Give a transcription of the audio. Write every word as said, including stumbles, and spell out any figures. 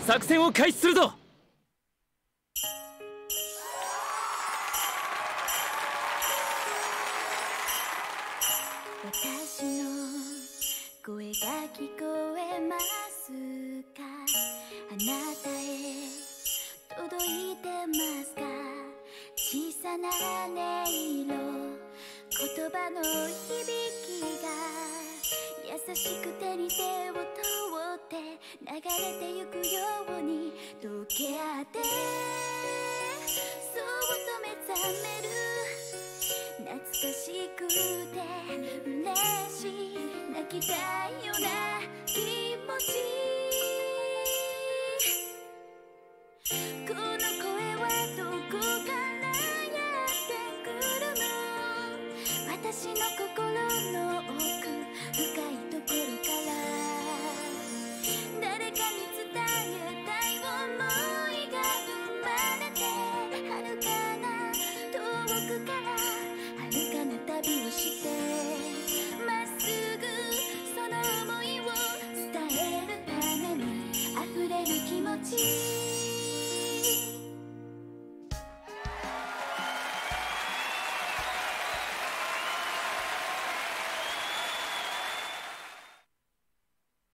作戦を開始するぞ。 私の声が聞こえますか？あなたへ届いてますか？小さな音色、言葉の響きが優しく手に手を取って流れてゆくように溶け合って